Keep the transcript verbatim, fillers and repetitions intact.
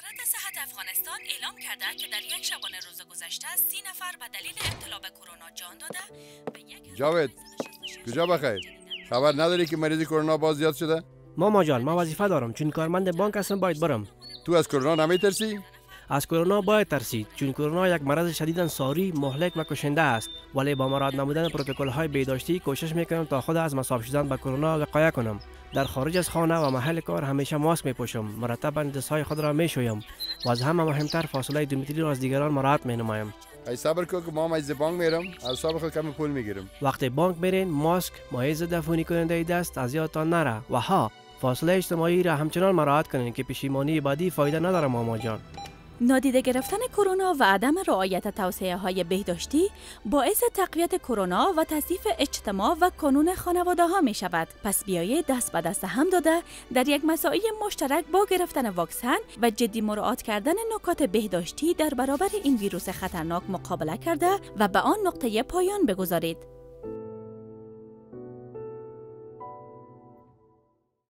وزارت صحت افغانستان اعلام کرده که در یک شبانه روز گذشته سی نفر به دلیل ابتلا به کرونا جان داده و یک جاوید کجا بخیر؟ خبر نداری که مریض کرونا باز زیاد شده؟ ماما جان، ما وظیفه دارم چون کارمند بانک هستم، باید برم. تو از کرونا نمیترسی؟ از کرونا باید ترسید چون کرونا یک مرض شدیداً ساری، مهلک و کشنده است، ولی با مراعات نمودن پروتکل های بهداشتی کوشش میکنم تا خود از مصاب شدن به کرونا وقایه کنم. در خارج از خانه و محل کار همیشه ماسک میپوشم، مرتباً دستهای خود را میشویم و از همه مهمتر فاصله دو متری را از دیگران مراعات مینمایم. ای صبر کن که ما از بانک میرم، از حساب خود کمی پول میگیرم. وقتی بانک میرین ماسک، مایع ضد عفونی کننده دست از یادتان نره و ها فاصله اجتماعی را همچنان مراعات کنین که پشیمانی بعدی فایده نداره ماما جان. نادیده گرفتن کرونا و عدم رعایت توصیه های بهداشتی باعث تقویت کرونا و تضعیف اجتماع و کانون خانواده ها می شود. پس بیایید دست به دست هم داده در یک مساعی مشترک با گرفتن واکسن و جدی مراعات کردن نکات بهداشتی در برابر این ویروس خطرناک مقابله کرده و به آن نقطه پایان بگذارید.